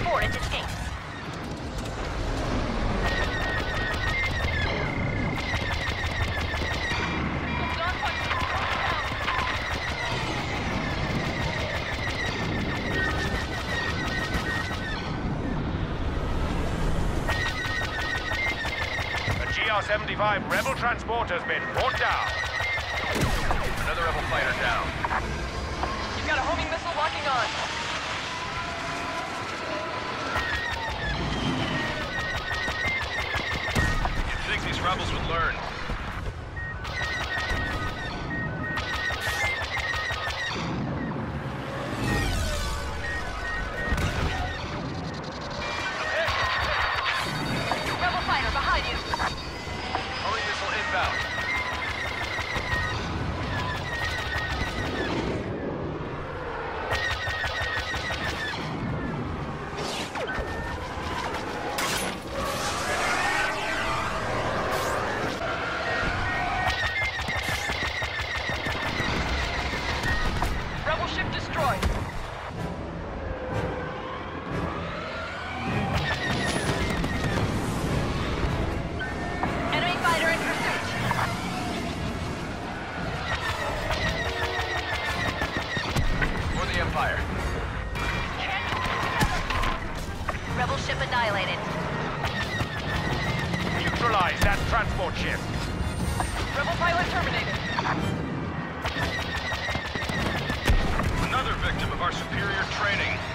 aboard and escape. GR-75 Rebel transporter's been brought down. Another Rebel fighter down. You've got a homing missile locking on. You'd think these rebels would learn. Rebel fighter behind you. Homing missile inbound. Rebel ship destroyed. Enemy fighter in pursuit. For the Empire. Rebel ship annihilated. Neutralize that transport ship. Rebel pilot terminated. Another victim of our superior training.